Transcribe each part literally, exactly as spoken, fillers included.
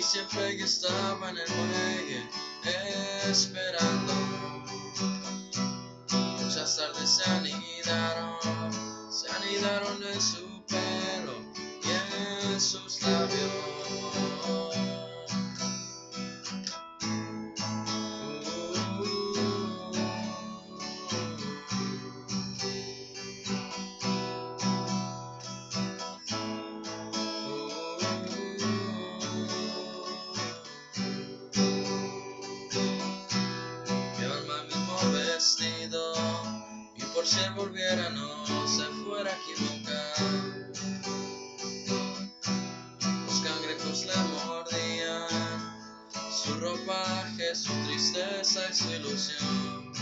siempre que estaba en el muelle esperando. Muchas tardes se anidaron, se anidaron en su pelo y en sus labios. Vestido, y por si él volviera no se fuera a equivocar. Los cangrejos le mordían su ropaje, su tristeza y su ilusión.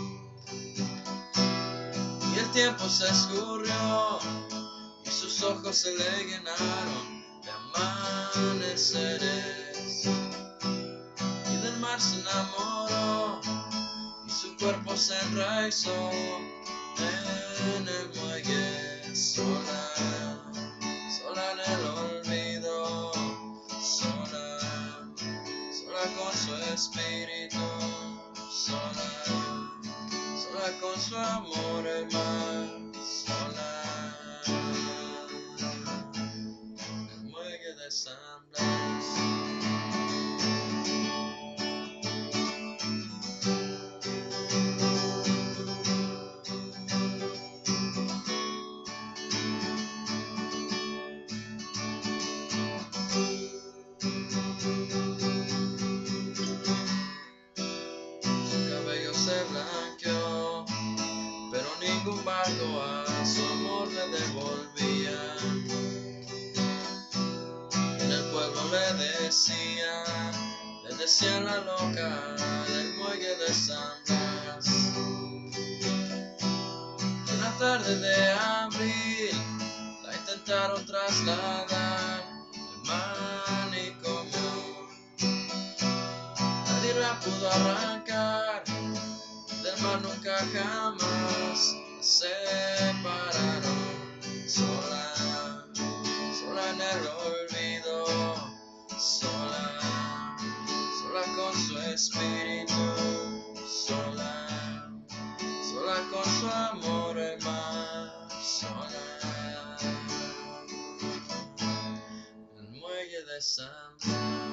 Y el tiempo se escurrió y sus ojos se le llenaron de amaneceres. Y del mar se enamoró, su cuerpo se enraizó en el muelle, sola, sola en el olvido, sola, sola con su espíritu, sola, sola con su amor el mar, sola, en el muelle de San Blas. Se blanqueó, pero ningún barco a su amor le devolvía. En el pueblo le decían, le decían la loca del muelle de San Blas. Una tarde de abril la intentaron trasladar del manicomio. Nadie la pudo arrancar del mar, nunca jamás la separaron. Sola, sola en el olvido, sola, sola con su espíritu, sola, sola con su amor el mar, sola, el muelle de San Blas.